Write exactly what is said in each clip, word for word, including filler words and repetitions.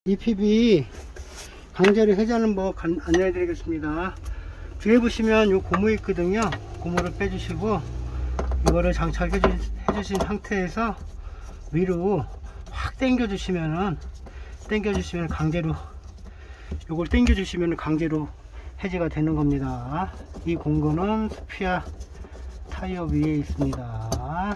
이피비 강제로 해제하는 법 안내해 드리겠습니다. 뒤에 보시면 요 고무 있거든요. 고무를 빼주시고 이거를 장착해 주신 상태에서 위로 확 당겨 주시면은 당겨 주시면 강제로 요걸 당겨 주시면 강제로 해제가 되는 겁니다. 이 공구는 스피아 타이어 위에 있습니다.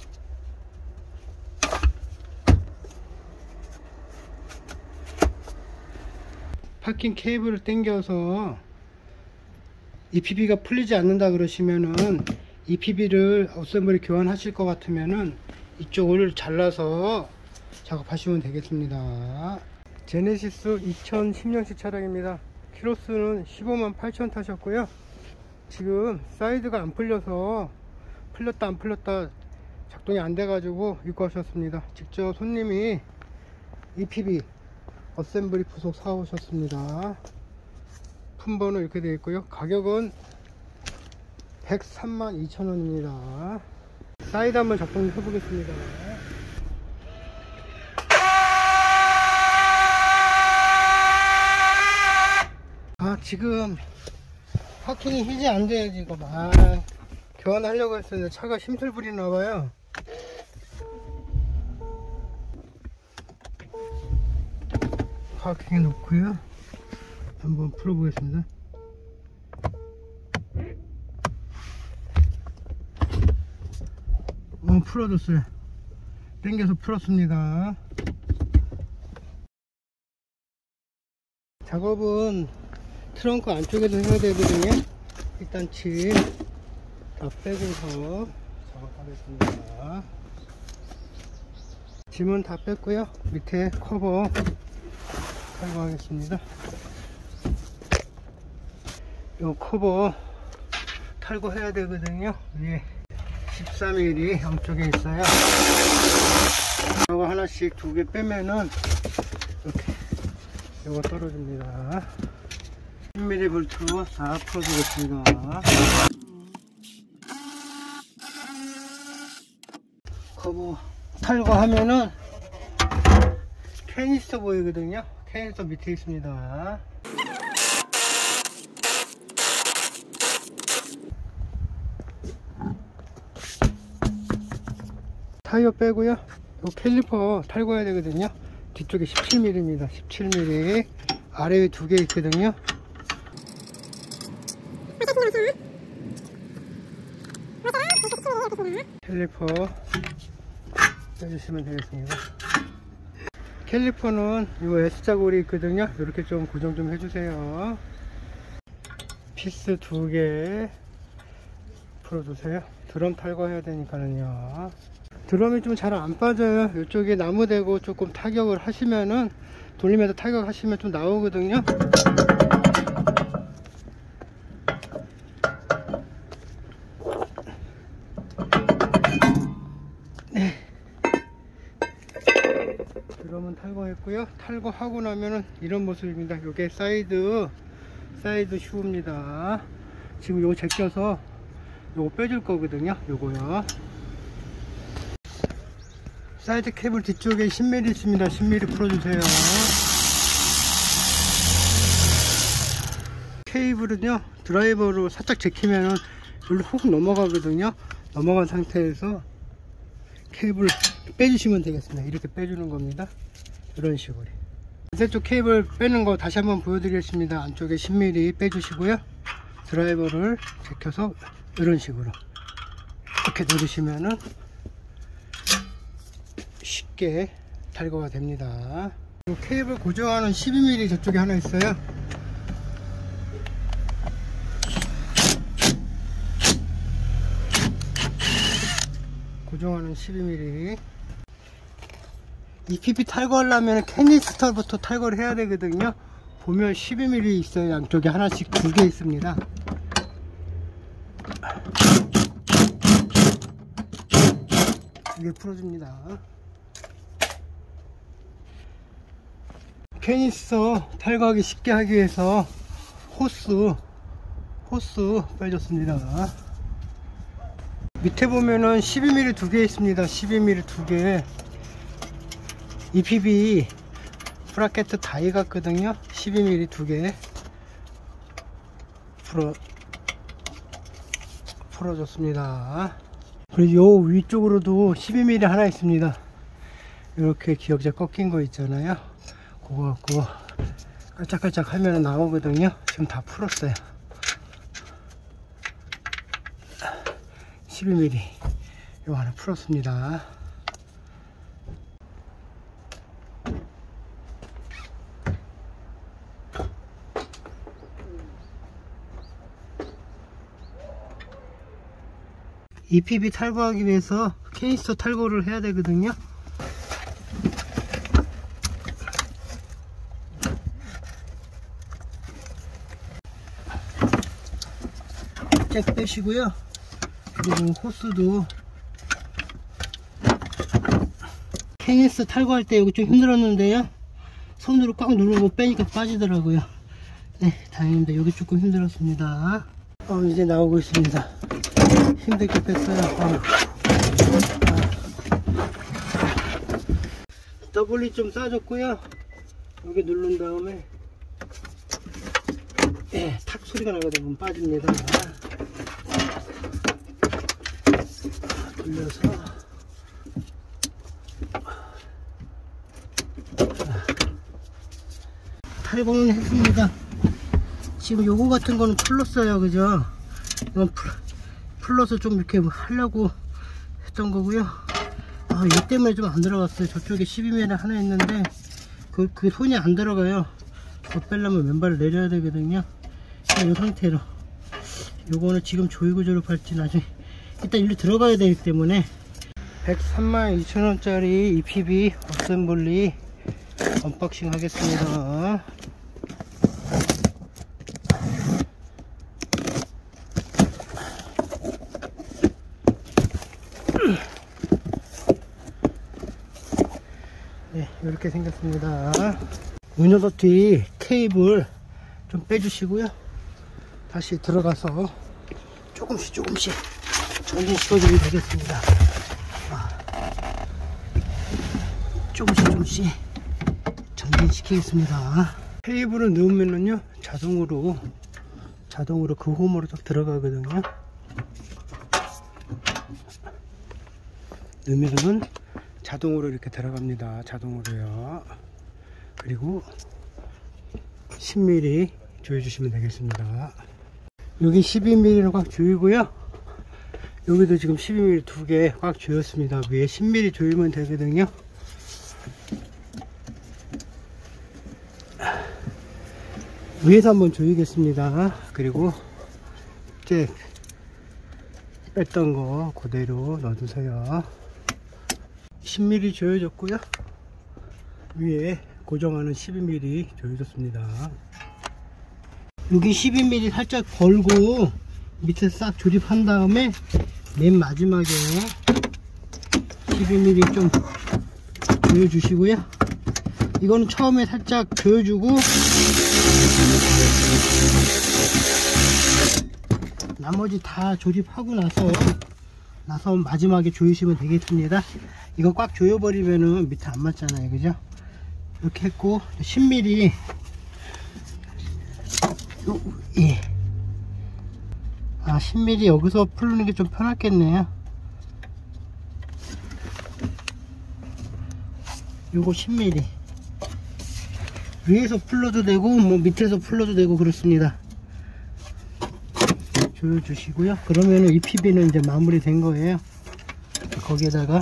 파킹 케이블을 당겨서 이피비가 풀리지 않는다 그러시면은 이피비를 어셈블리 교환하실 것 같으면은 이쪽을 잘라서 작업하시면 되겠습니다. 제네시스 이천십 년식 차량입니다. 키로수는 십오만 팔천 타셨고요. 지금 사이드가 안 풀려서 풀렸다 안 풀렸다 작동이 안 돼 가지고 입고하셨습니다. 직접 손님이 이피비 어셈블리 부속 사오셨습니다. 품번호 이렇게 되어 있고요. 가격은 백삼만 이천 원입니다. 사이드 한번 작동 해보겠습니다. 아, 지금 파킹이 해제 안 돼요. 지금 아, 교환하려고 했었는데 차가 힘들 부리나봐요. 파킹해 놓고요. 한번 풀어보겠습니다. 어, 풀어줬어요. 당겨서 풀었습니다. 작업은 트렁크 안쪽에도 해야 되거든요. 일단 짐 다 빼고서 작업하겠습니다. 짐은 다 뺐고요. 밑에 커버 탈거하겠습니다. 요 커버 탈거해야 되거든요. 위에 십삼 밀리미터 양쪽에 있어요. 이거 하나씩 두 개 빼면은 이렇게 요거 떨어집니다. 십 밀리미터 볼트로 다 풀어주겠습니다. 커버 탈거하면은 캐니스터 보이거든요. 캐니스터 밑에 있습니다. 타이어 빼고요. 요 캘리퍼 탈거해야 되거든요. 뒤쪽에 십칠 밀리미터입니다. 십칠 밀리미터 아래에 두 개 있거든요. 캘리퍼 빼주시면 되겠습니다. 캘리퍼는 요 S자골이 있거든요. 이렇게 좀 고정 좀 해주세요. 피스 두 개 풀어주세요. 드럼 탈거해야 되니까는요. 드럼이 좀 잘 안 빠져요. 이쪽에 나무 대고 조금 타격을 하시면은 돌리면서 타격하시면 좀 나오거든요. 네. 드럼은 탈거했고요. 탈거하고 나면은 이런 모습입니다. 이게 사이드 사이드 슈입니다. 지금 요거 제껴서 요거 빼줄 거거든요. 요거요. 사이드 케이블 뒤쪽에 십 밀리미터 있습니다. 십 밀리미터 풀어주세요. 케이블은요 드라이버로 살짝 제키면은 여기로 훅 넘어가거든요. 넘어간 상태에서 케이블 빼주시면 되겠습니다. 이렇게 빼주는 겁니다. 이런 식으로 반대쪽 케이블 빼는 거 다시 한번 보여드리겠습니다. 안쪽에 십 밀리미터 빼주시고요. 드라이버를 제껴서 이런 식으로 이렇게 누르시면은 쉽게 탈거가 됩니다. 케이블 고정하는 십이 밀리미터 저쪽에 하나 있어요. 고정하는 십이 밀리미터. 이피비 탈거하려면 캐니스터부터 탈거를 해야 되거든요. 보면 십이 밀리미터 있어요. 양쪽에 하나씩 두 개 있습니다. 이게 풀어줍니다. 캐니스터 탈거하기 쉽게 하기 위해서 호스 호스 빼줬습니다. 밑에 보면은 십이 밀리미터 두 개 있습니다. 십이 밀리미터 두 개. 이피비 브라켓 다이 같거든요. 십이 밀리미터 두 개 풀어 풀어줬습니다. 그리고 요 위쪽으로도 십이 밀리미터 하나 있습니다. 이렇게 기역자 꺾인 거 있잖아요. 그거 갖고 깔짝깔짝 하면 나오거든요. 지금 다 풀었어요. 십이 밀리미터 요 하나 풀었습니다. 이피비 탈거하기 위해서 케이스터 탈거를 해야 되거든요. 잭 빼시고요. 그리고 호스도 케이스 탈거할 때 여기 좀 힘들었는데요. 손으로 꽉 누르고 빼니까 빠지더라고요. 네, 다행입니다. 여기 조금 힘들었습니다. 어, 이제 나오고 있습니다. 힘들게 뺐어요. 어. 더블리 좀 싸줬고요. 여기 누른 다음에 예, 탁 소리가 나거든요. 빠집니다. 돌려서 탈거는 했습니다. 지금 요거 같은 거는 풀렀어요. 그죠? 이건 풀, 풀러서 좀 이렇게 하려고 했던 거고요. 아, 이 때문에 좀 안 들어갔어요. 저쪽에 십이 밀리미터 하나 있는데 그, 그 손이 안 들어가요. 더 빼려면 왼발을 내려야 되거든요. 이 상태로 요거는 지금 조이고 졸업할지 나중에 일단 일로 들어가야 되기 때문에 백삼만 이천 원짜리 이피비 어셈블리 언박싱 하겠습니다. 네, 이렇게 생겼습니다. 운여도 뒤 케이블 좀 빼주시고요. 다시 들어가서 조금씩 조금씩 전진시켜주면 되겠습니다. 아, 조금씩 조금씩 전진시키겠습니다. 케이블을 넣으면은요 자동으로 자동으로 그 홈으로 딱 들어가거든요. 넣으면은 자동으로 이렇게 들어갑니다. 자동으로요. 그리고 십 밀리미터 조여주시면 되겠습니다. 여기 십이 밀리미터로 꽉 조이고요. 여기도 지금 십이 밀리미터 두 개 꽉 조였습니다. 위에 십 밀리미터 조이면 되거든요. 위에서 한번 조이겠습니다. 그리고 이제 뺐던 거 그대로 넣어주세요. 십 밀리미터 조여줬고요. 위에 고정하는 십이 밀리미터 조여줬습니다. 여기 십이 밀리미터 살짝 걸고 밑에 싹 조립한 다음에 맨 마지막에 십이 밀리미터 좀 조여주시고요. 이거는 처음에 살짝 조여주고 나머지 다 조립하고 나서 나서 마지막에 조이시면 되겠습니다. 이거 꽉 조여버리면은 밑에 안 맞잖아요. 그죠? 이렇게 했고 십 밀리미터 요, 예. 아, 십 밀리미터 여기서 풀는 게 좀 편하겠네요. 요거 십 밀리미터 위에서 풀러도 되고 뭐 밑에서 풀러도 되고 그렇습니다. 조여주시고요. 그러면은 이 피비는 이제 마무리 된 거예요. 거기에다가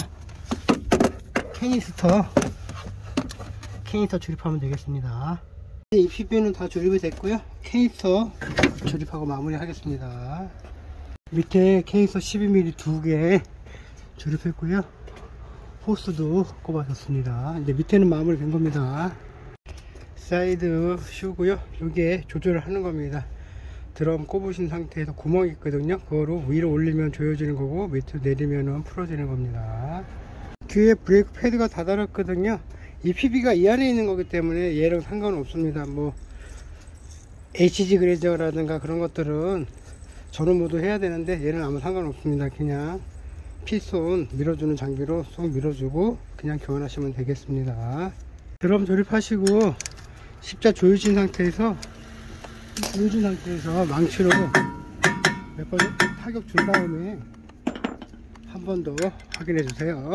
캐니스터 캐니스터 조립하면 되겠습니다. 이 피비는 다 조립이 됐고요. 캐니스터 조립하고 마무리 하겠습니다. 밑에 캐니스터 십이 밀리미터 두 개 조립했고요. 호스도 꼽아줬습니다. 이제 밑에는 마무리 된 겁니다. 사이드 슈고요. 여기에 조절을 하는 겁니다. 드럼 꼽으신 상태에서 구멍이 있거든요. 그거로 위로 올리면 조여지는 거고 밑으로 내리면 풀어지는 겁니다. 뒤에 브레이크 패드가 다 달았거든요. 이 피비가 이 안에 있는 거기 때문에 얘랑 상관없습니다. 뭐 에이치지 그레저라든가 그런 것들은 전원 모드 해야 되는데 얘는 아무 상관없습니다. 그냥 피손 밀어주는 장비로 쏙 밀어주고 그냥 교환하시면 되겠습니다. 드럼 조립하시고 십자 조여진 상태에서 조여진 상태에서 망치로 몇 번 타격 준 다음에 한 번 더 확인해 주세요.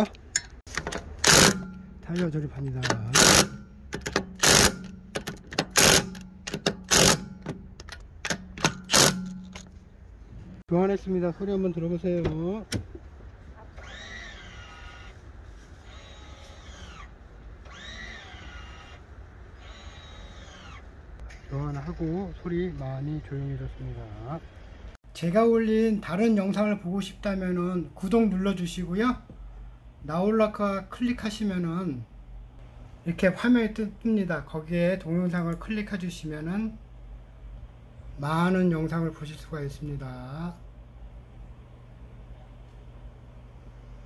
타이어 조립합니다. 교환했습니다. 소리 한번 들어보세요. 교환하고 소리 많이 조용해졌습니다. 제가 올린 다른 영상을 보고 싶다면은 구독 눌러 주시고요. 나올라카 클릭하시면은 이렇게 화면이 뜹니다. 거기에 동영상을 클릭해 주시면은 많은 영상을 보실 수가 있습니다.